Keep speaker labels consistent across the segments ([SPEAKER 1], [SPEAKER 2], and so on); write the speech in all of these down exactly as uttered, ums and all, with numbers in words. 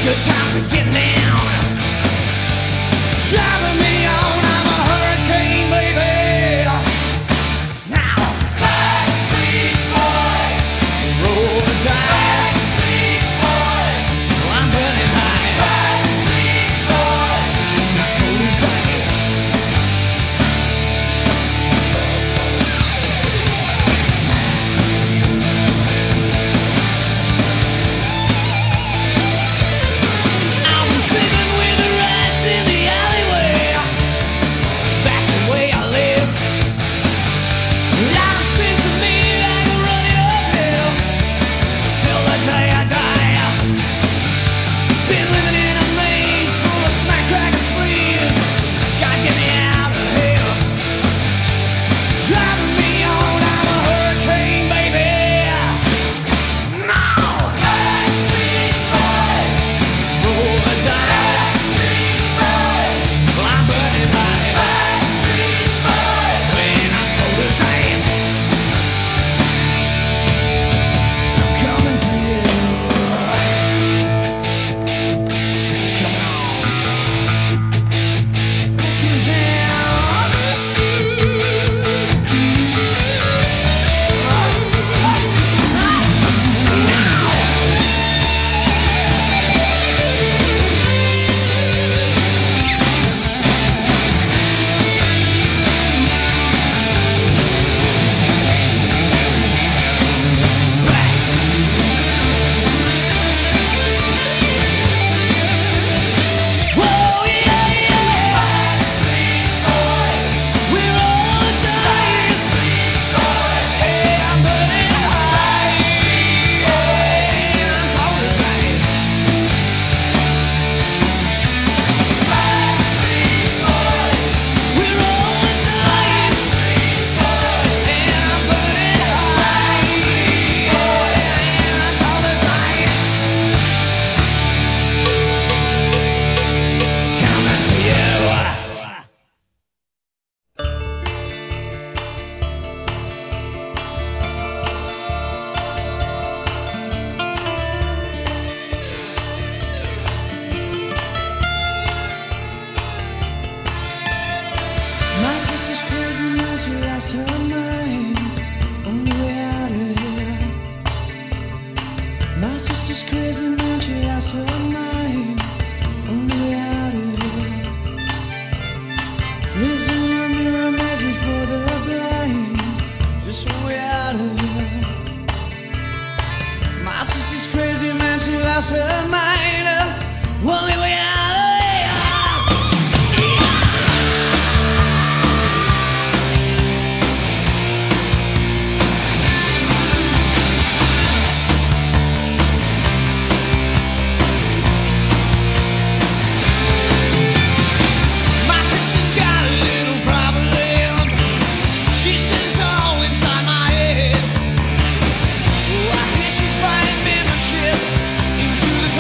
[SPEAKER 1] good times are getting down. Driving me on, I'm a hurricane, baby. Now, Backstreet boy, roll the dice. Backstreet boy, well, I'm burning high. Backstreet boy, not cold as ice. I'll be sleeping with the rats in the alleyway. That's the way I live. Life seems to me like a running uphill till the day I die. Been living in a maze full of smack crack and sleeves. God get me out of here. Driving me on, I'm a hurricane, baby. Now, Backstreet boy, roll the dice. Backstreet boy, well, I'm burning high. Backstreet boy, when I'm cold as ice. I'm coming for you. Coming on. Looking down. Whoa, yeah, yeah. Backstreet boy, we're all the dice. Hey, I'm burning high. Hey, I'm cold as ice. Backstreet boy, we're all the dice. Hey, I'm burning high. Hey, I'm cold as ice. Coming for you. My sister's crazy, man, she lost her mind. Only way out of here. My sister's crazy, man, she lost her mind. Only way out of here. Lives in a mirror maze for the blind. Just one way out of here. My sister's crazy, man, she lost her mind. Only way out of here. My sister's got a little problem. She says it's all inside my head. Oh, I hear she's buying membership into the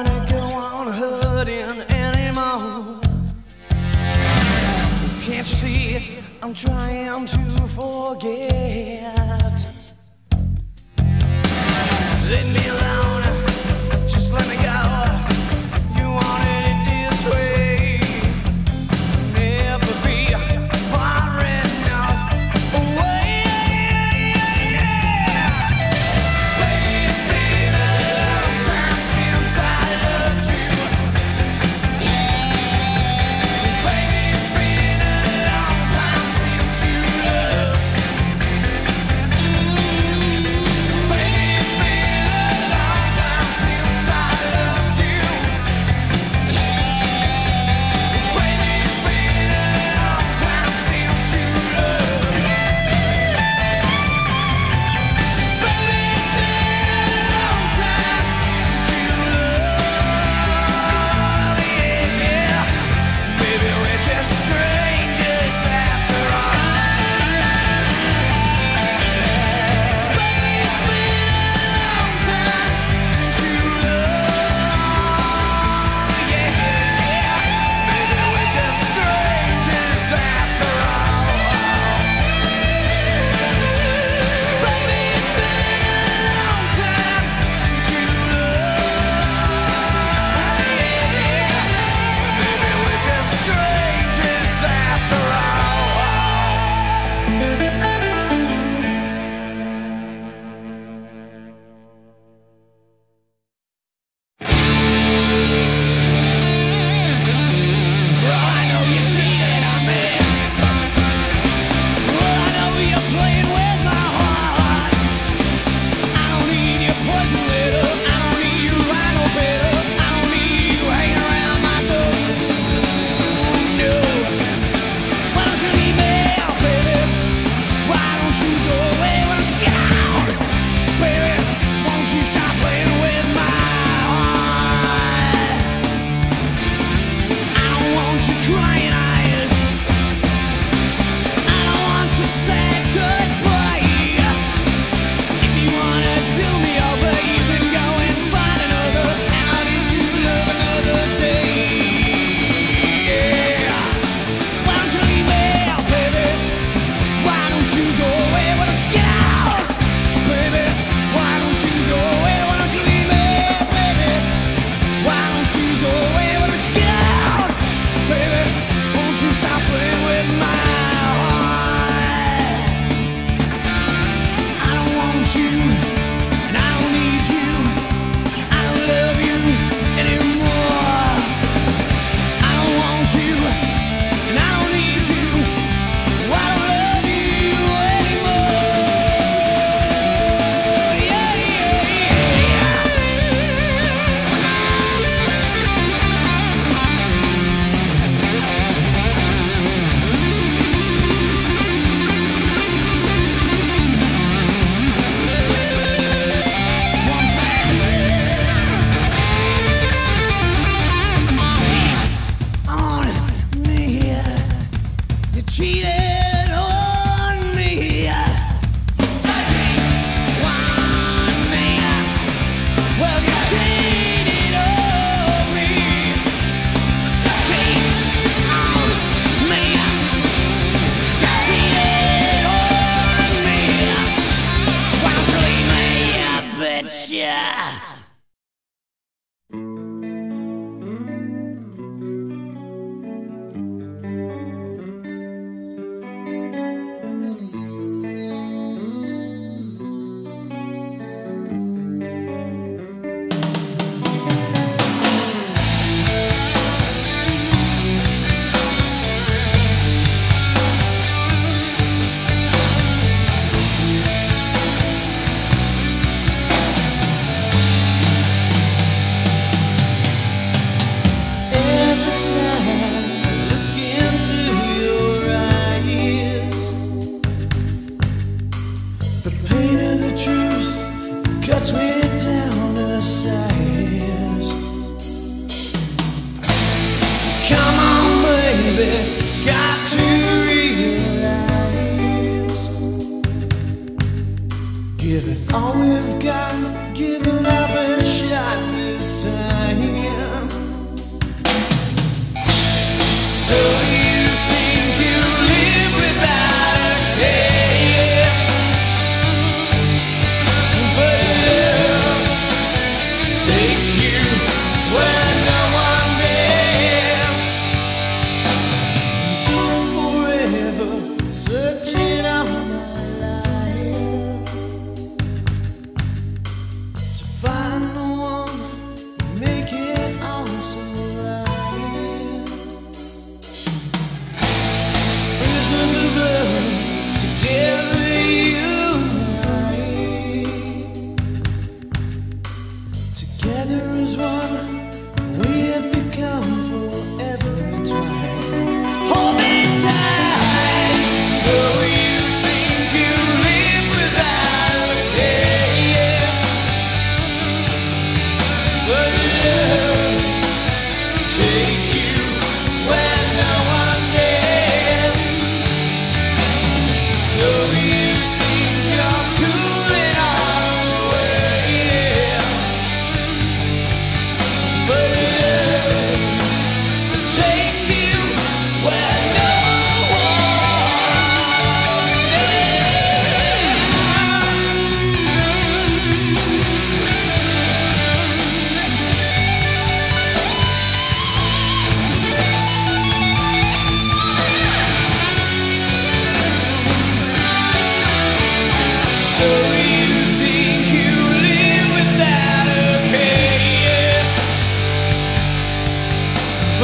[SPEAKER 1] wanna go on hurting anymore. Can't you see I'm trying to forget? Leave me alone, just let me go. You wanted it this way. Never be far enough away. Baby, it's been a long time since I loved you. Baby, it's been a long time since you loved. Baby, it's been a long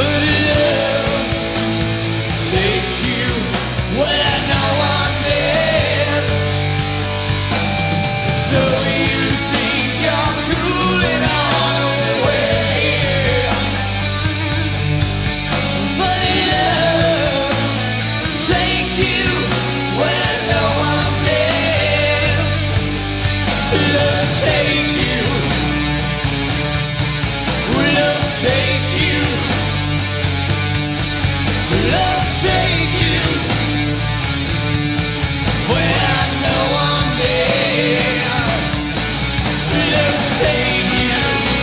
[SPEAKER 1] But love takes you where no one dares. So you think you're cooling on away, but love takes you where no one dares. Love takes you. Love takes you. Love takes you where no one dares. Love takes you.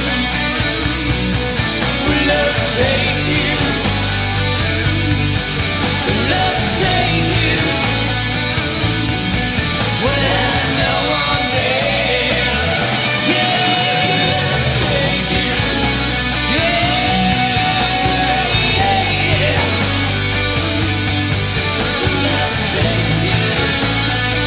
[SPEAKER 1] Love takes you. Love takes you where no one dares. Yeah, love takes you. Yeah, takes you. Love takes you.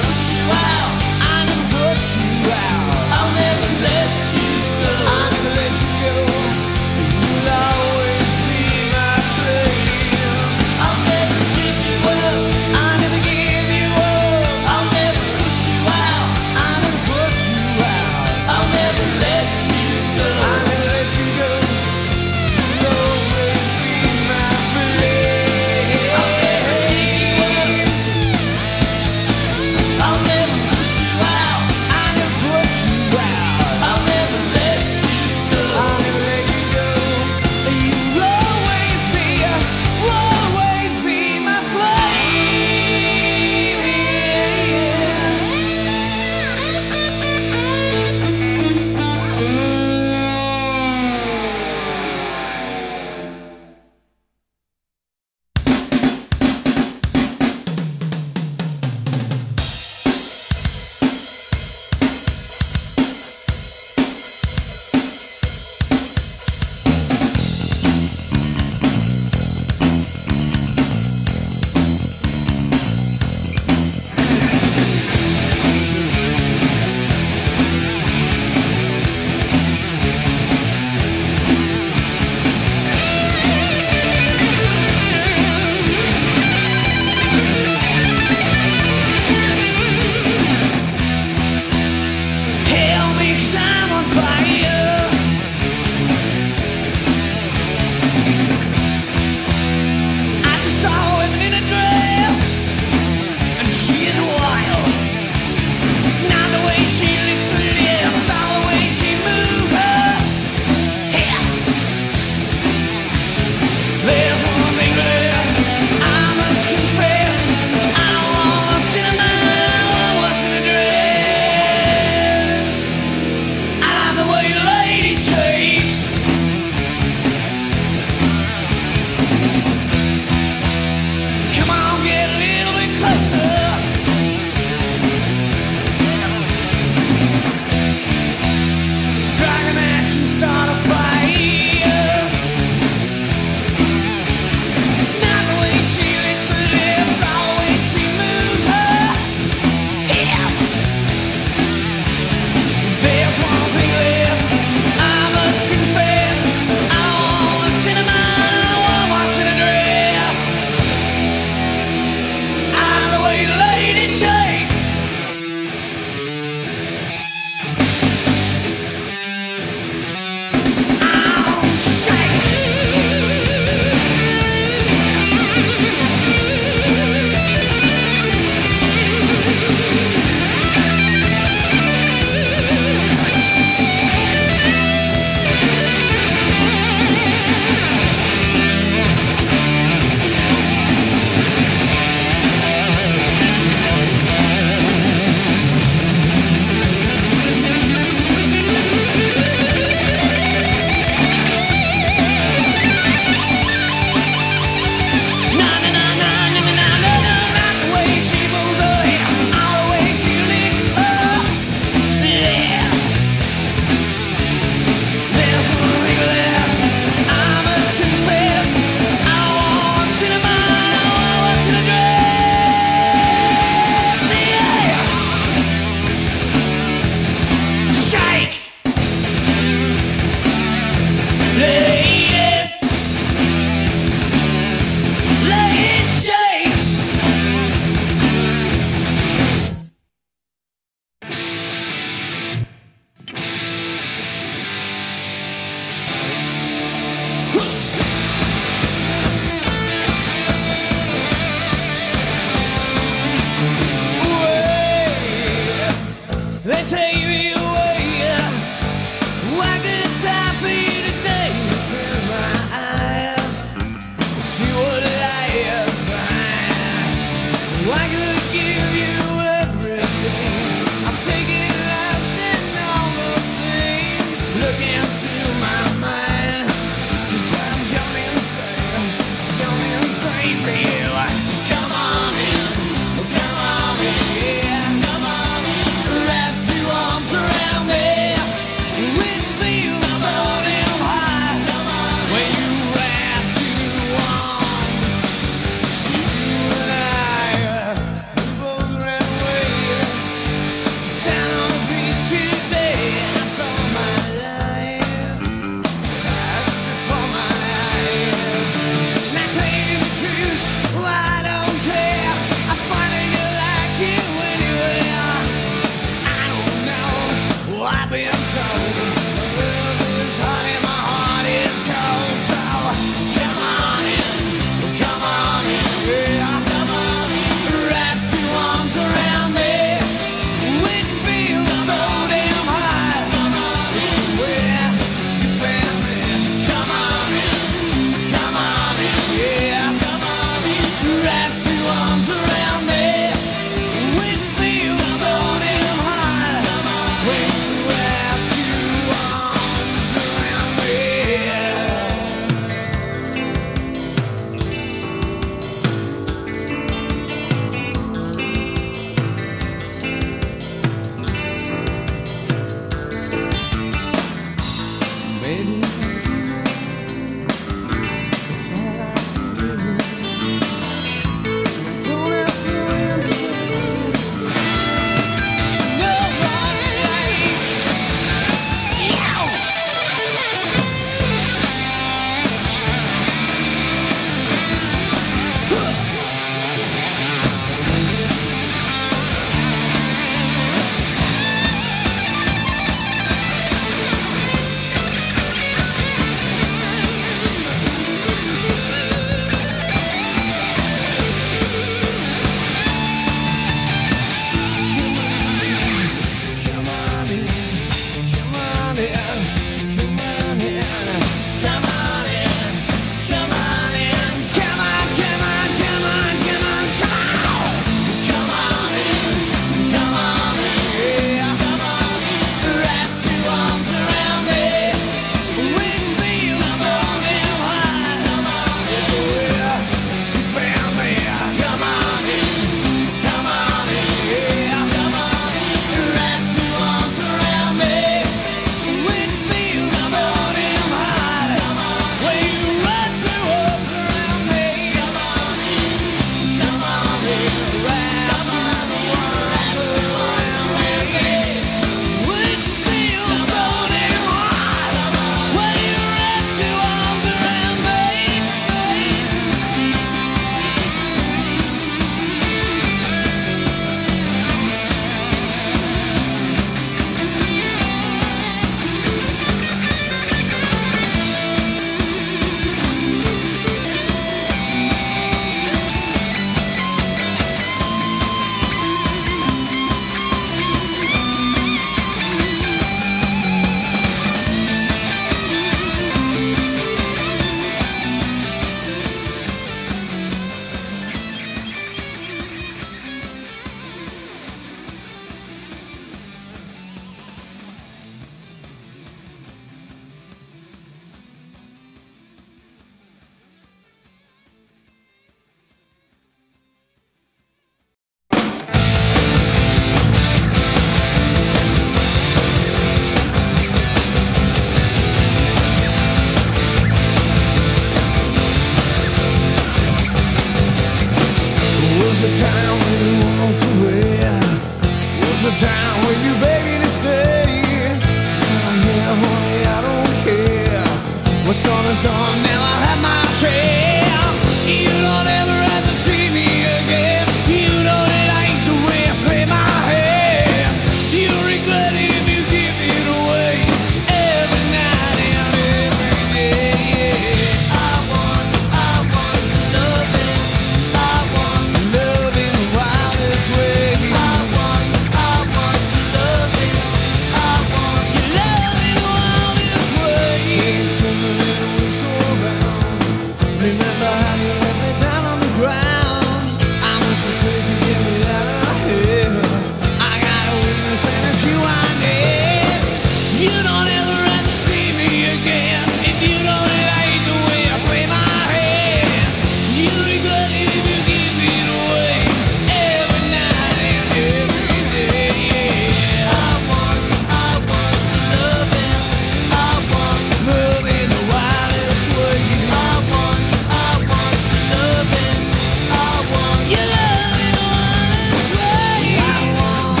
[SPEAKER 1] Was the time when you walked away? Was the time when you begged me to stay? I'm here, honey, I don't care. What's done is done, now I have my share. You don't ever have to see me again. You know that I ain't the way I play my hand. You regret it if you give it away every night and every day. I want, I want to love it. I want love in the wildest way. I want, I want to love it. I want your love in the wildest way. Take some little weeks go around. Remember how you let me down on the ground. I must be crazy, get me out of here. I got a weakness and it's you I need. You don't ever have to see me again. If you don't like the way I play my hand, you regret it if you give it away every night and every day. I want, I want to love it. I want love in the wildest way. I want, I want to love it. I want your love in the wildest way. I want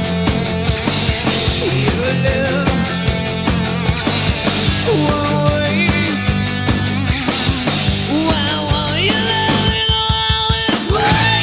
[SPEAKER 1] your love one way. I want your love in the wildest way.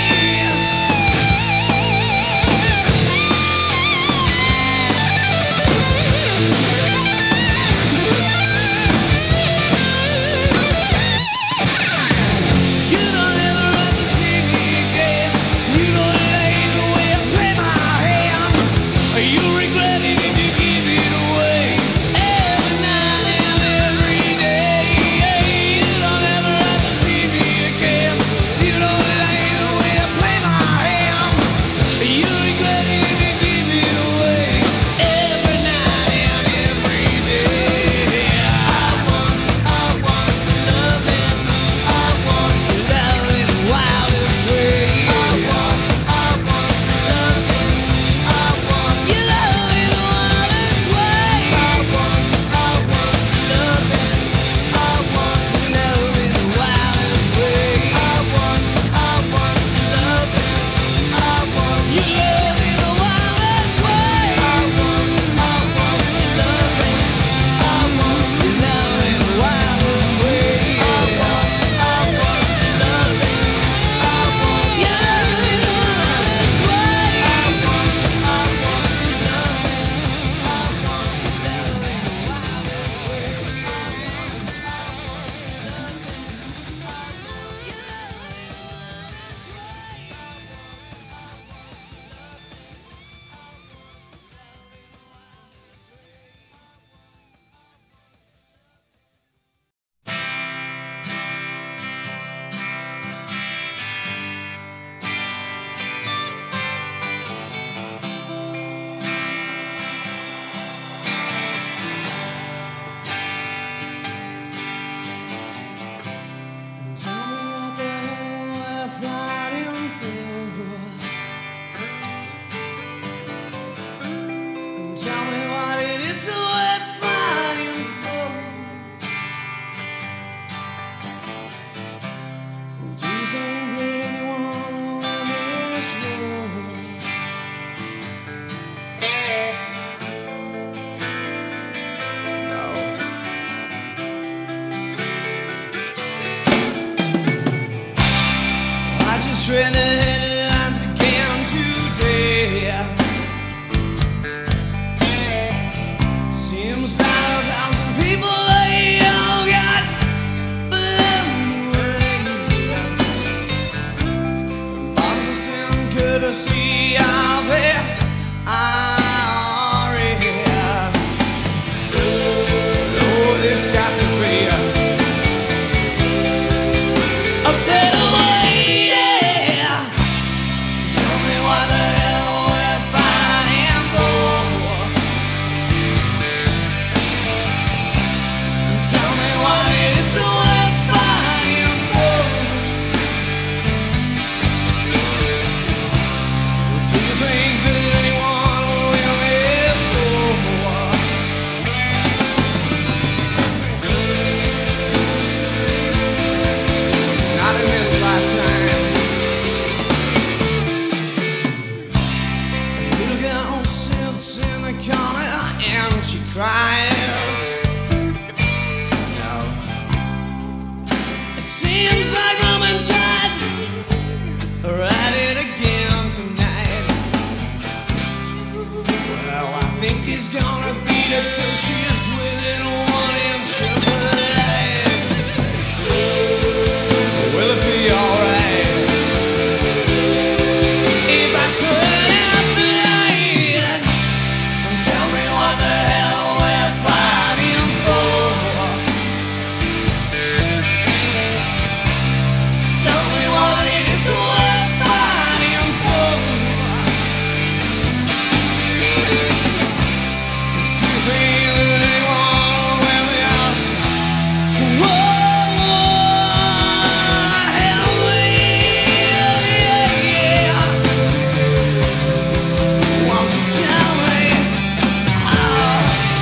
[SPEAKER 1] You don't ever have to see me again. You don't like the way I play my hand. You regret it if you give it away every night and every day. You don't ever have to see me again. You don't like the way I play my hand. You regret it if you give it away every night and every day. I want, I want to love it. I want your love in the wildest way. I want, I want to love it. I want your love in the wildest way. I want, I want to love it. I want your love in the wildest way. I want, I want to love it. I want your love in the wildest way. I want, I want to love it. I want your love in the wildest way. I want, I want to love it. I want your love in the wildest way. I want, I want to love it. I want your love in the wildest way. I want, I want to love it. I want your Tell me what the hell we're fighting for. And tell me what it is that we're fighting for. Do you think that anyone will win this war? No. I just read the headlines again today. Seems about a thousand people they all got blown away. And bombs are sent courtesy of the I R A. Lord, it's got to be a a better way, yeah. think he's gonna beat her till she is within one inch of her life. Will it be alright if I turn out the light and tell me what the hell we're fighting for? Tell me what it is we're fighting for. Do you think that anyone will be asked? Whoa, help me, yeah, yeah. Won't you tell me? Oh.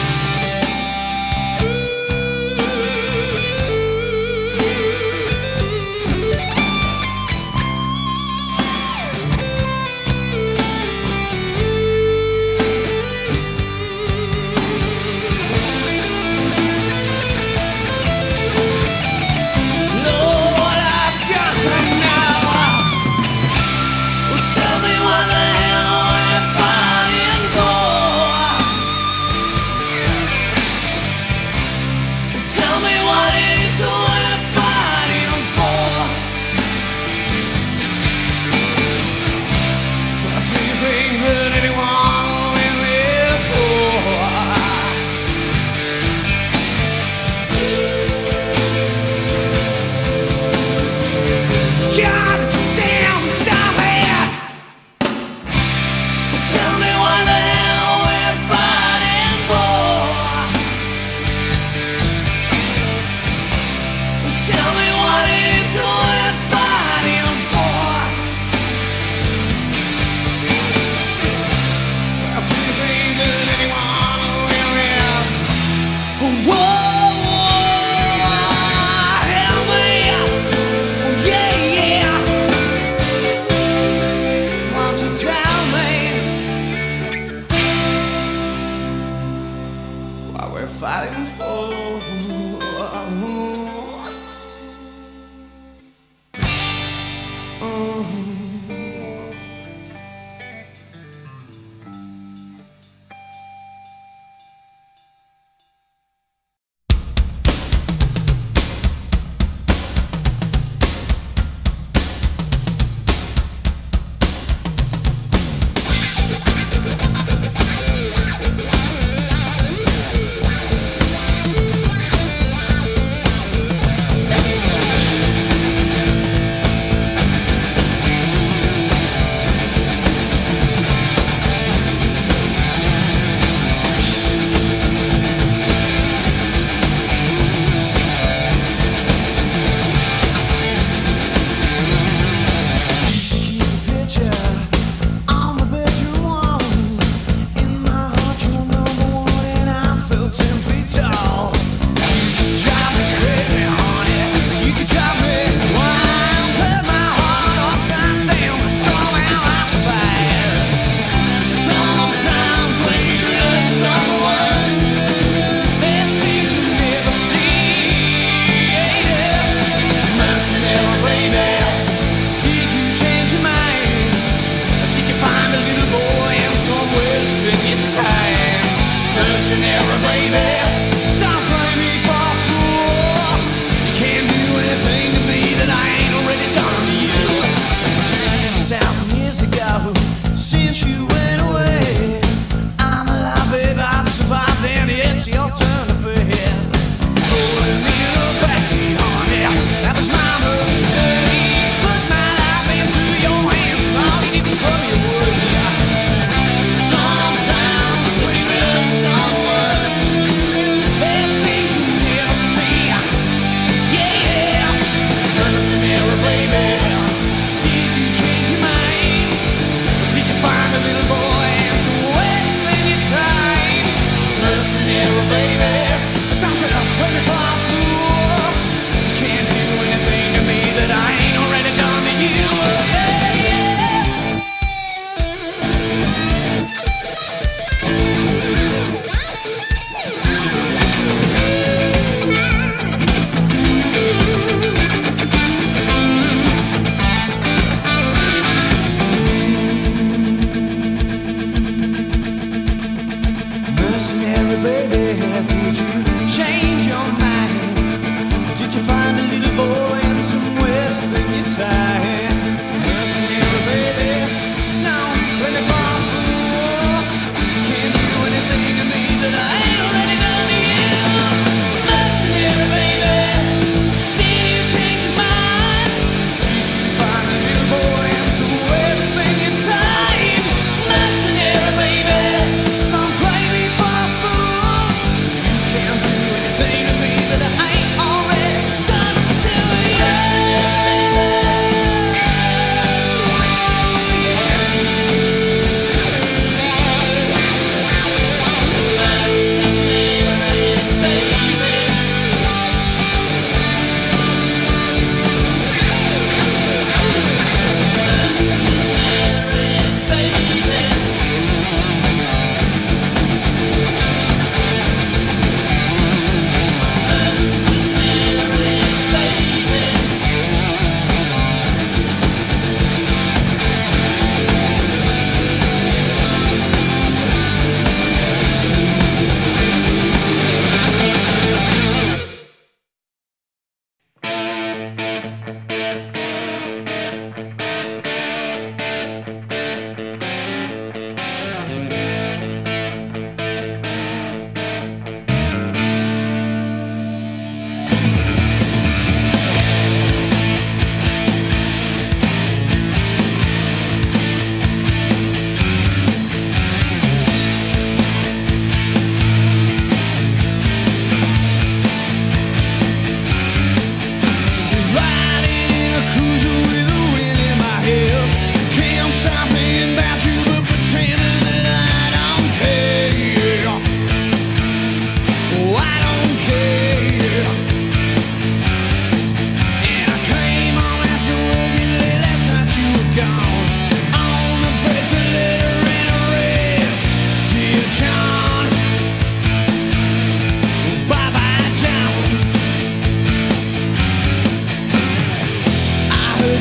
[SPEAKER 1] Know what I've got to know. Well, tell me what the hell we're fighting for. Well, tell me what it is we're fighting for. Do you think that anyone will win this war? God damn, stop it! Tell me what the hell we're fighting for. Tell me what it is we're fighting for. Do you think that anyone will win? Whoa, help me, yeah, yeah. Won't you tell me what we're fighting for?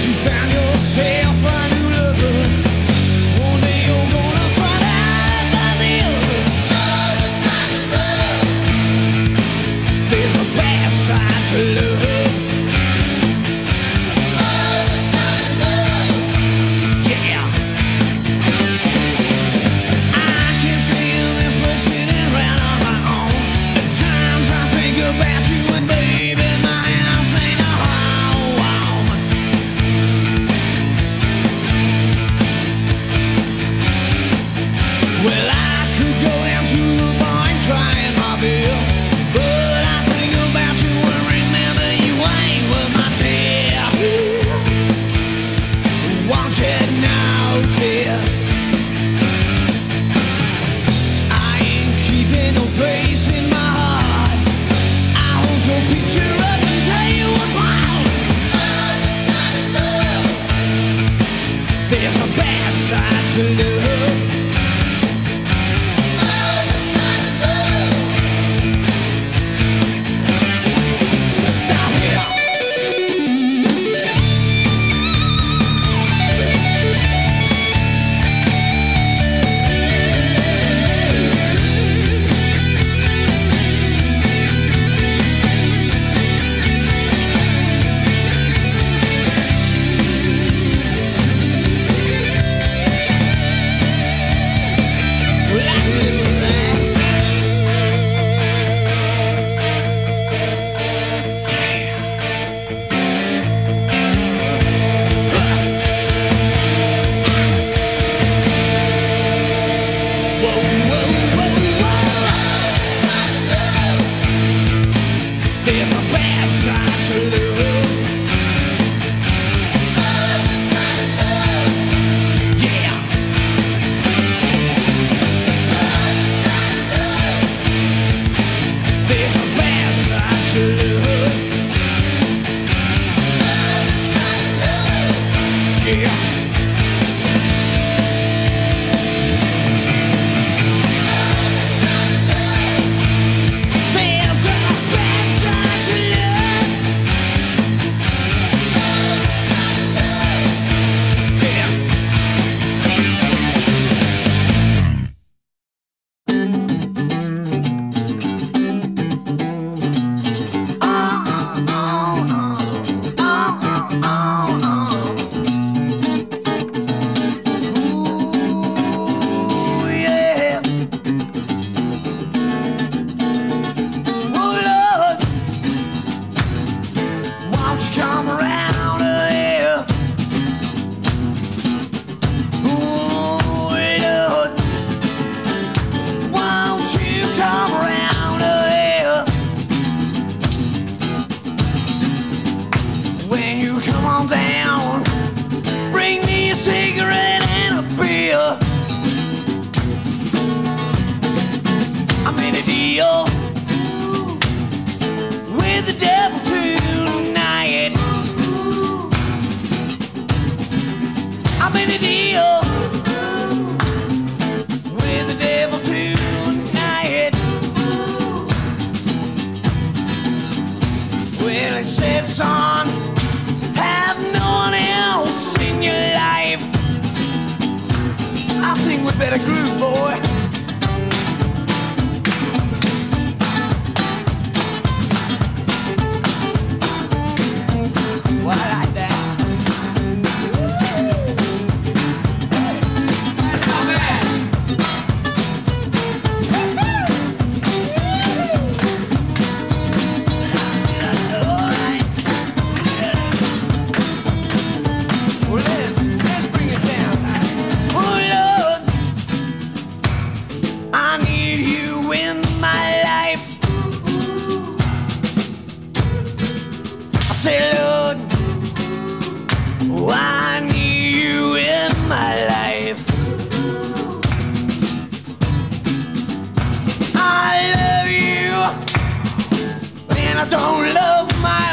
[SPEAKER 1] I don't love my